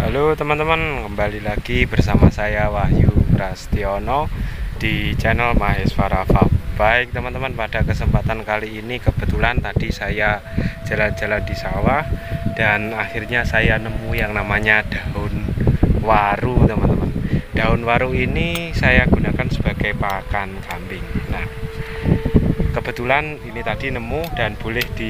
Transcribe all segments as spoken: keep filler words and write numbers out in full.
Halo teman-teman, kembali lagi bersama saya Wahyu Prastiono di channel Maheswara Farm. Baik teman-teman, pada kesempatan kali ini kebetulan tadi saya jalan-jalan di sawah dan akhirnya saya nemu yang namanya daun waru teman-teman. Daun waru ini saya gunakan sebagai pakan kambing. Nah, kebetulan ini tadi nemu dan boleh di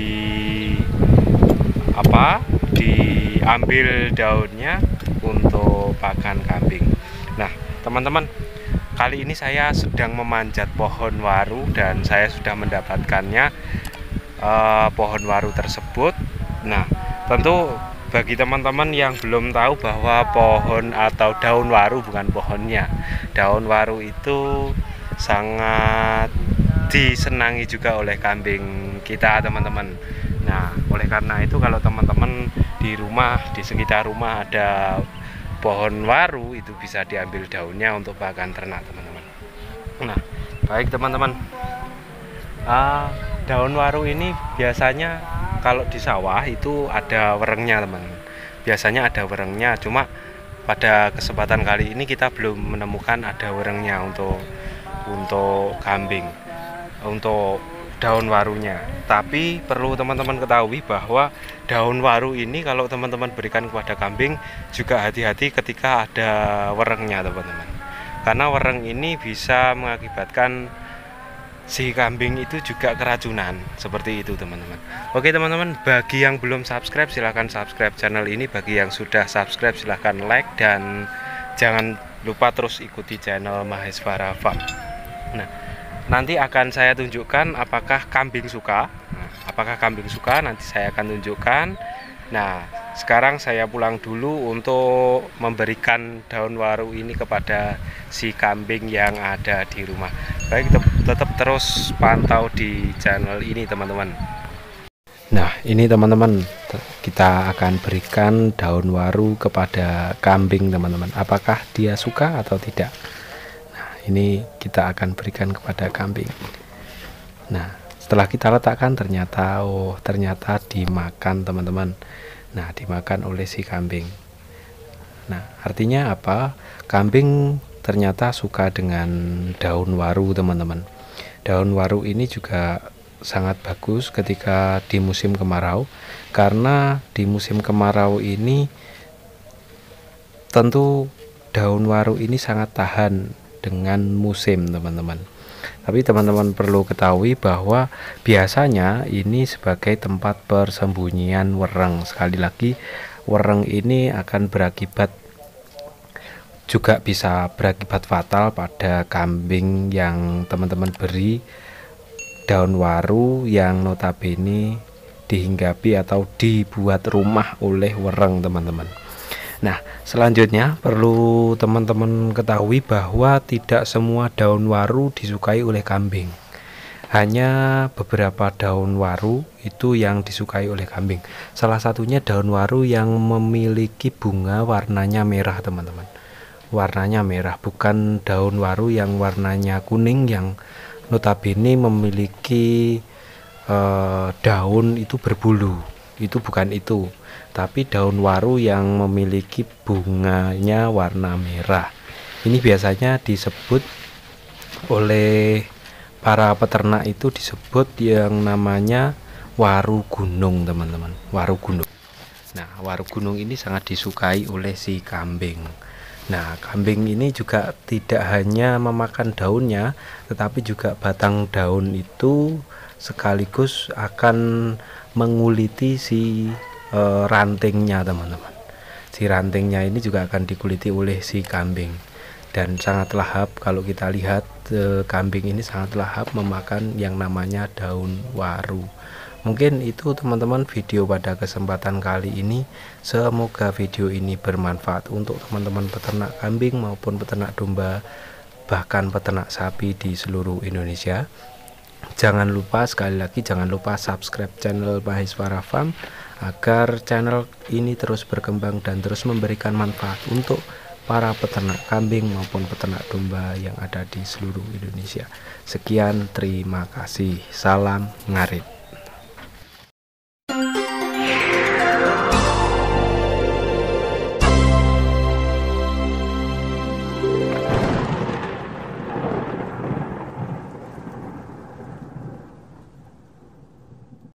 apa diambil daunnya untuk pakan kambing. Nah teman-teman, kali ini saya sedang memanjat pohon waru dan saya sudah mendapatkannya, eh, pohon waru tersebut. Nah tentu bagi teman-teman yang belum tahu bahwa pohon atau daun waru bukan pohonnya, daun waru itu sangat disenangi juga oleh kambing kita teman-teman. Nah oleh karena itu kalau teman-teman di rumah, di sekitar rumah ada pohon waru, itu bisa diambil daunnya untuk pakan ternak teman-teman. Nah baik teman-teman, uh, daun waru ini biasanya kalau di sawah itu ada werengnya teman-teman. Biasanya ada werengnya, cuma pada kesempatan kali ini kita belum menemukan ada werengnya untuk untuk kambing, untuk daun warunya. Tapi perlu teman-teman ketahui bahwa daun waru ini kalau teman-teman berikan kepada kambing juga hati-hati ketika ada werengnya teman-teman, karena wereng ini bisa mengakibatkan si kambing itu juga keracunan, seperti itu teman-teman. Oke teman-teman, bagi yang belum subscribe silahkan subscribe channel ini, bagi yang sudah subscribe silahkan like, dan jangan lupa terus ikuti channel Maheswara Farm. Nah nanti akan saya tunjukkan apakah kambing suka. Nah, apakah kambing suka nanti saya akan tunjukkan. Nah sekarang saya pulang dulu untuk memberikan daun waru ini kepada si kambing yang ada di rumah. Baik, tetap, tetap terus pantau di channel ini teman-teman. Nah ini teman-teman, kita akan berikan daun waru kepada kambing teman-teman. Apakah dia suka atau tidak? Ini kita akan berikan kepada kambing. Nah setelah kita letakkan ternyata oh ternyata dimakan teman-teman. Nah dimakan oleh si kambing. Nah artinya apa? Kambing ternyata suka dengan daun waru teman-teman. Daun waru ini juga sangat bagus ketika di musim kemarau, karena di musim kemarau ini tentu daun waru ini sangat tahan dengan musim teman-teman. Tapi teman-teman perlu ketahui bahwa biasanya ini sebagai tempat persembunyian wereng. Sekali lagi, wereng ini akan berakibat, juga bisa berakibat fatal pada kambing yang teman-teman beri daun waru yang notabene dihinggapi atau dibuat rumah oleh wereng teman-teman. Nah selanjutnya perlu teman-teman ketahui bahwa tidak semua daun waru disukai oleh kambing. Hanya beberapa daun waru itu yang disukai oleh kambing. Salah satunya daun waru yang memiliki bunga warnanya merah teman-teman. Warnanya merah, bukan daun waru yang warnanya kuning yang notabene memiliki eh, daun itu berbulu. Itu bukan itu, tapi daun waru yang memiliki bunganya warna merah. Ini biasanya disebut oleh para peternak, itu disebut yang namanya waru gunung teman-teman, waru gunung. Nah waru gunung ini sangat disukai oleh si kambing. Nah kambing ini juga tidak hanya memakan daunnya, tetapi juga batang daun itu sekaligus akan menguliti si e, rantingnya teman-teman. Si rantingnya ini juga akan dikuliti oleh si kambing, dan sangat lahap. Kalau kita lihat e, kambing ini sangat lahap memakan yang namanya daun waru. Mungkin itu teman-teman video pada kesempatan kali ini. Semoga video ini bermanfaat untuk teman-teman peternak kambing maupun peternak domba, bahkan peternak sapi di seluruh Indonesia. Jangan lupa, sekali lagi jangan lupa subscribe channel Maheswara Farm agar channel ini terus berkembang dan terus memberikan manfaat untuk para peternak kambing maupun peternak domba yang ada di seluruh Indonesia. Sekian, terima kasih. Salam ngarit.